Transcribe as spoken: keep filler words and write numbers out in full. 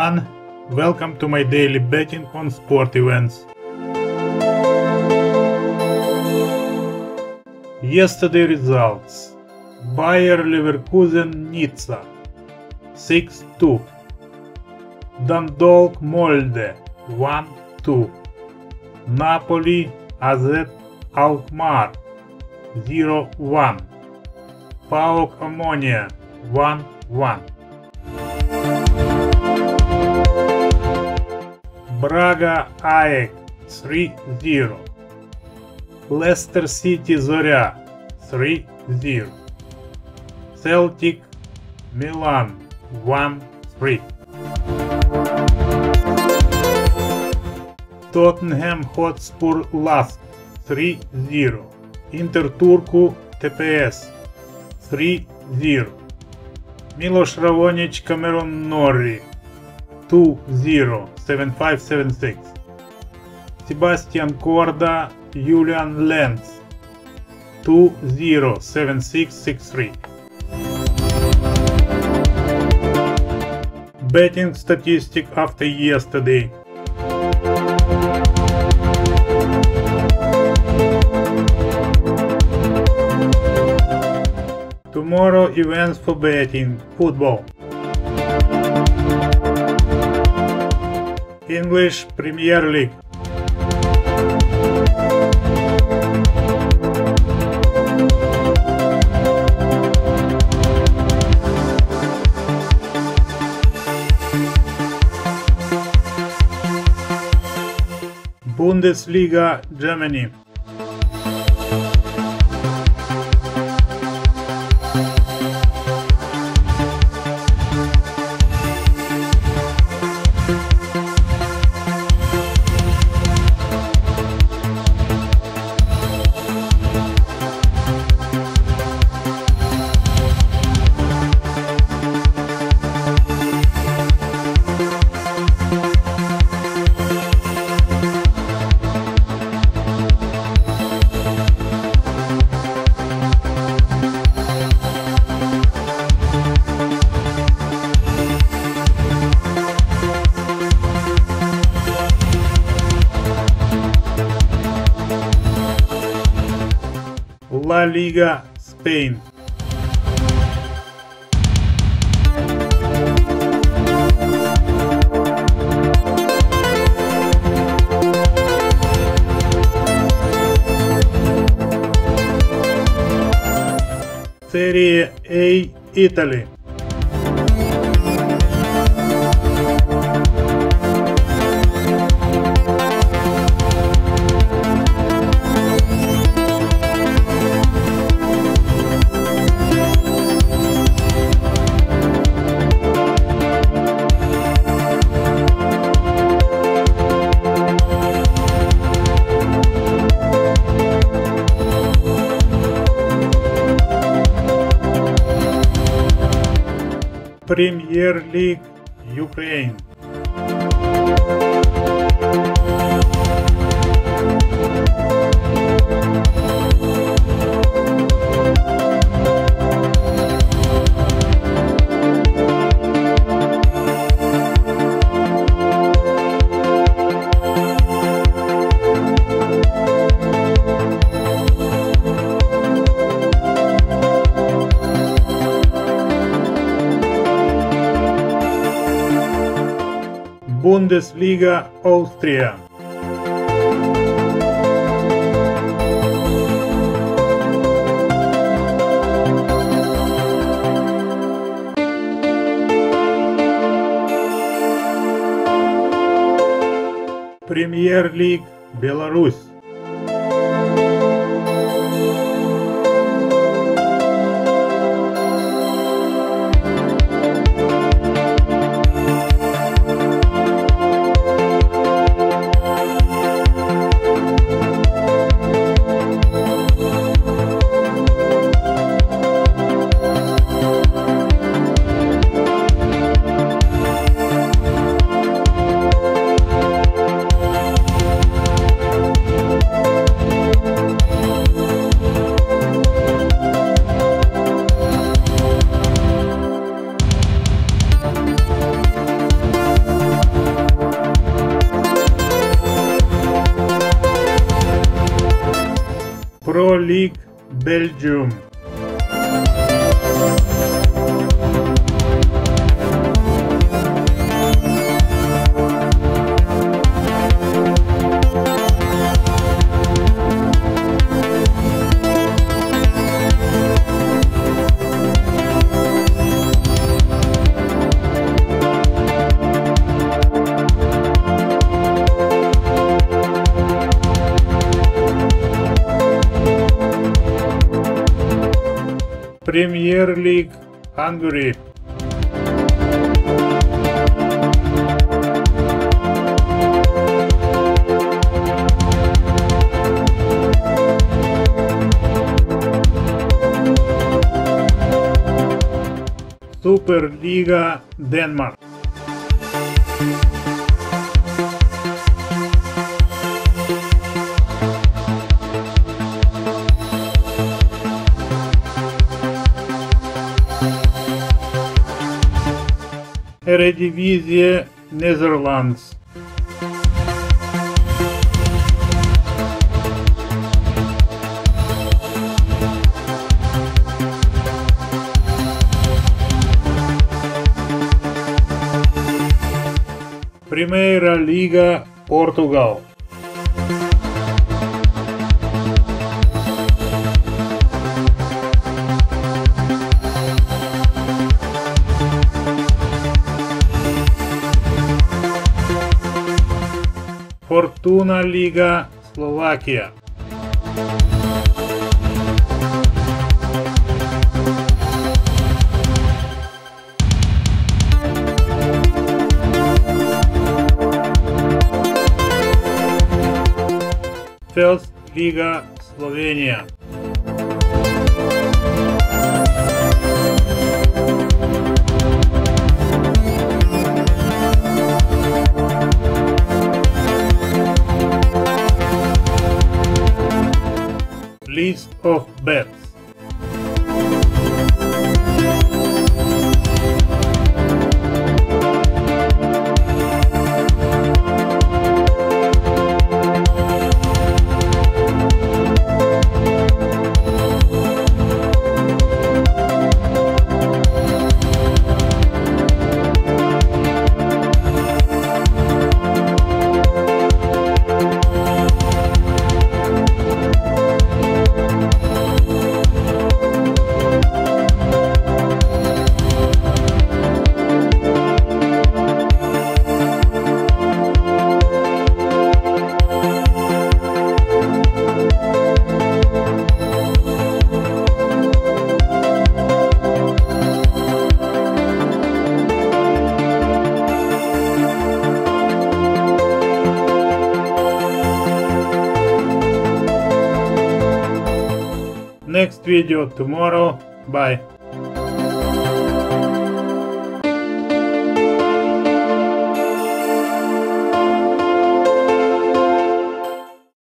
everyone, welcome to my daily betting on sport events. Yesterday results: Bayer Leverkusen Nizza six two, Dundalk Molde one two, Napoli A Z Alkmaar zero one, PAOK Ammonia one one, Braga A E K three zero, Leicester City Zorya three zero, Celtic Milan one three, Tottenham Hotspur Lask three zero, Inter Turku T P S three zero, Milos Raonic Cameron Norrie two zero seven five seven six, Sebastian Korda Julian Lenz two zero seven six six three. Betting statistic after yesterday. Tomorrow events for betting: football, English Premier League, Bundesliga Germany, La Liga Spain, Serie A Italy, Premier League Ukraine, Bundesliga Austria, Premier League Belarus, Belgium. Premier League, Hungary. Superliga, Denmark. Eredivisie, Netherlands. Primeira Liga, Portugal. Fortuna Liga, Slovakia. First Liga, Slovenia. List of bets. Next video tomorrow. Bye.